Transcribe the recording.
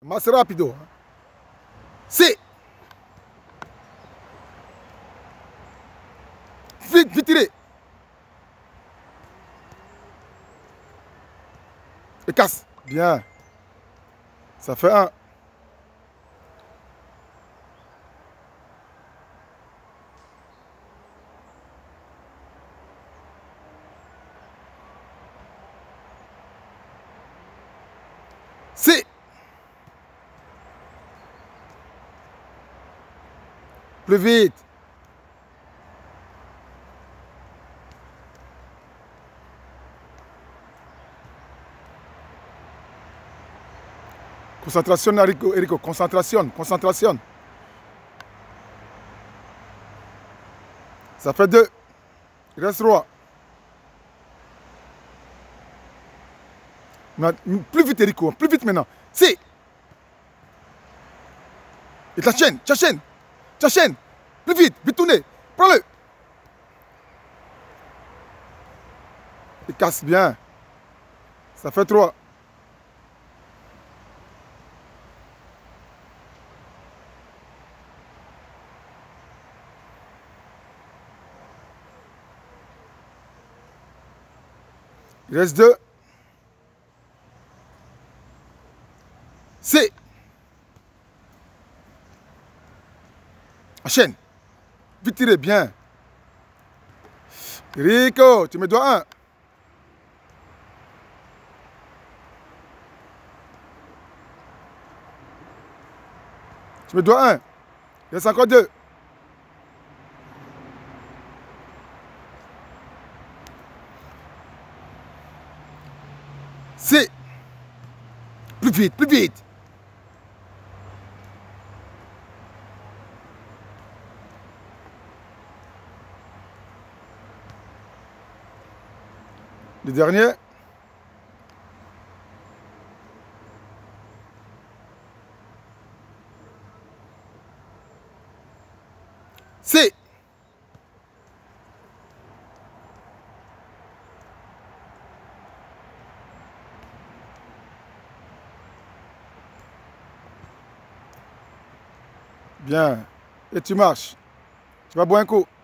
Más rápido. C. Vite, vite tiré. Et casse. Bien. Ça fait un. C. Plus vite. Concentration, Erico. Concentration. Concentration. Ça fait 2. Il reste 3. Plus vite, Erico. Plus vite maintenant. Si. Et ta chaîne. Ta chaîne. Ta chaîne. Plus vite. Vite tourner. Prends-le. Il casse bien. Ça fait 3. Il reste 2. C. Enchaîne. Vite tirer, bien. Rico, tu me dois 1. Tu me dois 1. Il reste encore 2. C. Plus vite, plus vite. Le dernier. C. Bien. Et tu marches. Tu vas boire un coup.